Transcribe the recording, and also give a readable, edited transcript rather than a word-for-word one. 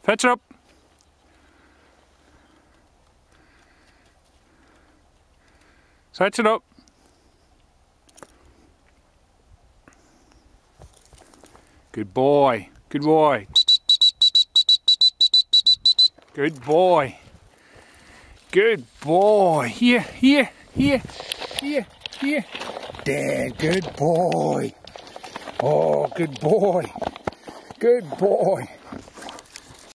Fetch it up. Fetch it up. Good boy. Good boy. Good boy. Good boy. Here, here, here, here, here. Dad, good boy. Oh, good boy. Good boy.